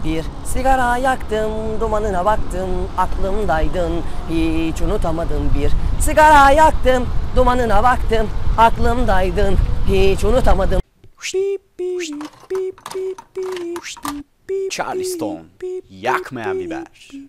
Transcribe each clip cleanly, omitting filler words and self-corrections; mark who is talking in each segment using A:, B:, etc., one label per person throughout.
A: Bir sigara yaktım, dumanına baktım, aklımdaydın, hiç unutamadım. Bir sigara yaktım, dumanına baktım, aklımdaydın, hiç unutamadım.
B: Charleston, yakmayan biber.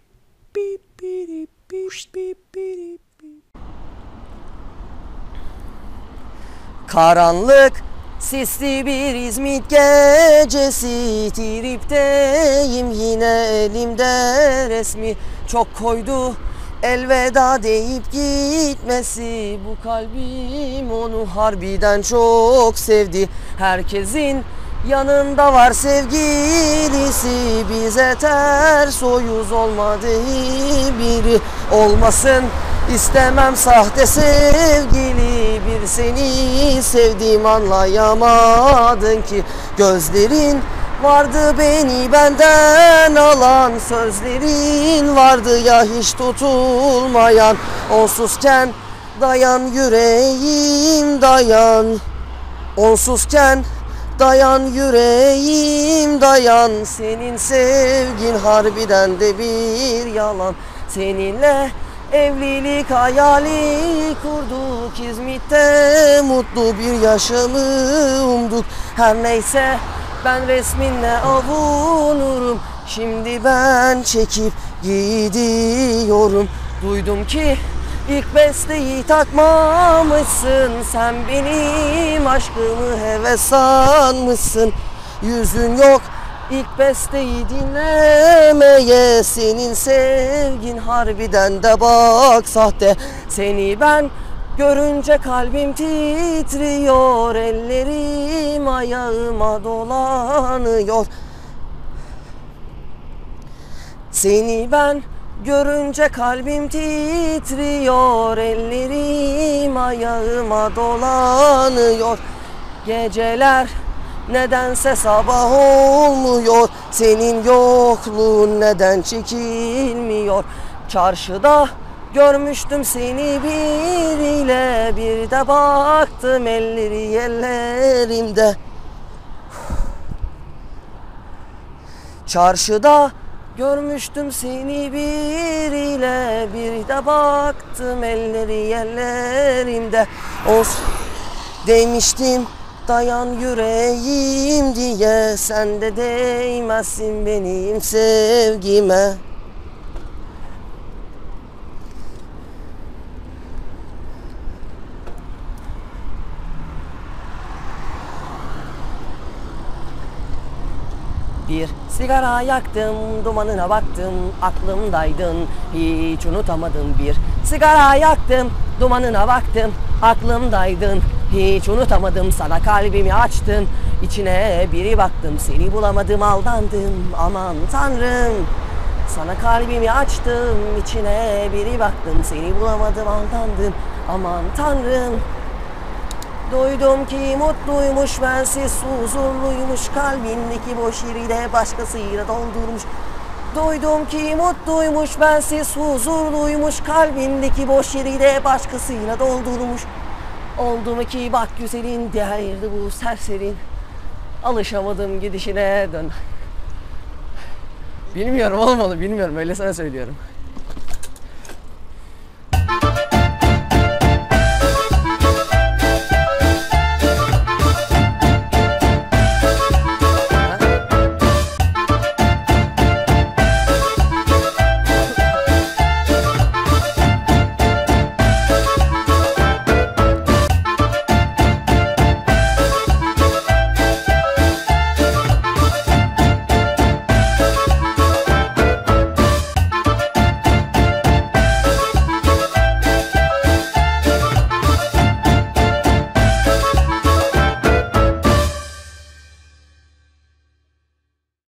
A: Karanlık, sisli bir İzmit gecesi, tripteyim yine, elimde resmi çok koydu elveda deyip gitmesi. Bu kalbim onu harbiden çok sevdi. Herkesin yanında var sevgilisi, bize ters o yüz olmadı biri olmasın. İstemem sahte sevgili, bir seni sevdim anlayamadın ki. Gözlerin vardı beni benden alan, sözlerin vardı ya hiç tutulmayan. Onsuzken dayan yüreğim dayan, onsuzken dayan yüreğim dayan. Senin sevgin harbiden de bir yalan. Seninle evlilik hayali kurduk, İzmit'te mutlu bir yaşamı umduk. Her neyse ben resminle avunurum, şimdi ben çekip gidiyorum. Duydum ki ilk besteyi takmamışsın, sen benim aşkımı heves sanmışsın. Yüzün yok İlk besteyi dinlemeye, senin sevgin harbiden de bak sahte. Seni ben görünce kalbim titriyor, ellerim ayağıma dolanıyor. Seni ben görünce kalbim titriyor, ellerim ayağıma dolanıyor. Geceler nedense sabah olmuyor, senin yokluğun neden çekilmiyor. Çarşıda görmüştüm seni biriyle, bir de baktım elleri ellerimde. Çarşıda görmüştüm seni biriyle, bir de baktım elleri ellerimde. Demiştim dayan yüreğim diye, sen de değmezsin benim sevgime. Bir sigara yaktım, dumanına baktım, aklımdaydın, hiç unutamadım. Bir sigara yaktım, dumanına baktım, aklımdaydın, hiç unutamadım. Sana kalbimi açtım, içine biri baktım, seni bulamadım, aldandım, aman tanrım. Sana kalbimi açtım, içine biri baktım, seni bulamadım, aldandım, aman tanrım. Duydum ki mutluymuş, bensiz huzurluymuş, kalbindeki boş yeri de başkasıyla doldurmuş. Duydum ki mutluymuş, bensiz huzurluymuş, kalbindeki boş yeri de başkasıyla doldurmuş. Oldu mu ki bak güzelin, değerli bu serserin, alışamadım gidişine dön. Bilmiyorum, olmalı, bilmiyorum, öyle sana söylüyorum.